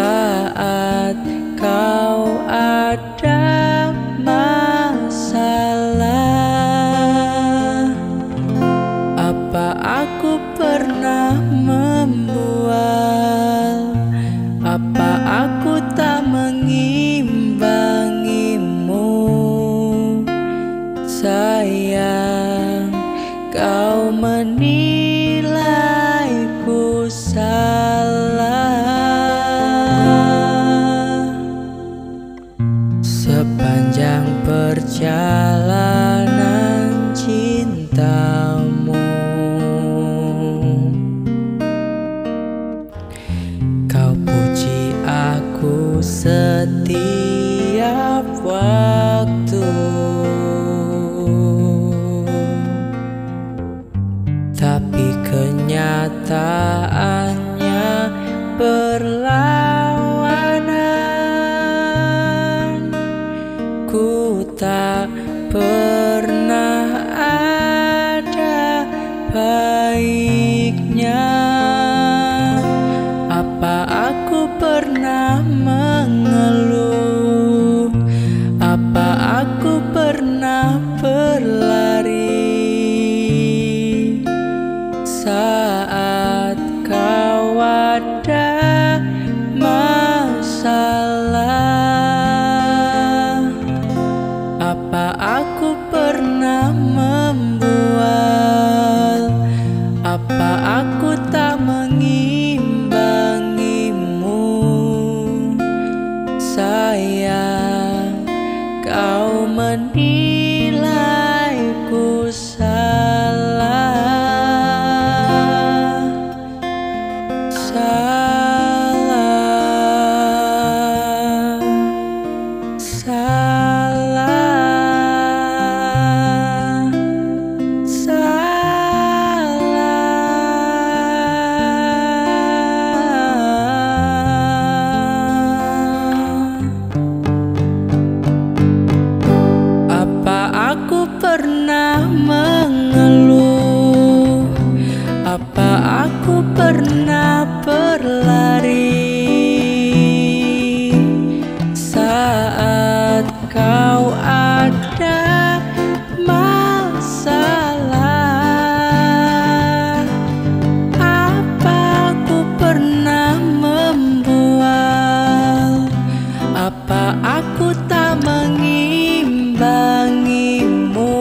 saat kau ada masalah. Apa aku pernah membual? Apa aku tak mengimbangimu? Sayang, kau menilaiku salah. Sepanjang perjalanan cintamu, kau puji aku setiap waktu. Tapi kenyataannya berlawanan. Ku tak pernah ada baiknya. Apa aku pernah mengeluh? Apa aku pernah berlari saat kau ada masalah? Apa aku pernah membual? Apa aku tak mengimbangimu? Sayang, kau menilaiku salah. Aku pernah mengeluh? Apa aku pernah berlari saat kau ada masalah? Apa aku pernah membual? Apa aku tak mengimbangimu?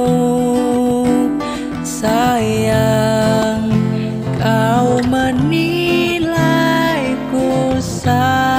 Sayang, kau menilaiku salah.